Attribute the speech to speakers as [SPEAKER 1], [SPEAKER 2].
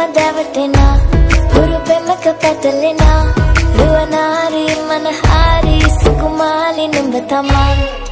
[SPEAKER 1] දැවටෙනා හුරු පෙමක පැටලෙනා රුවනාරි මනහාරි සුකුමාලි නුඹ තමා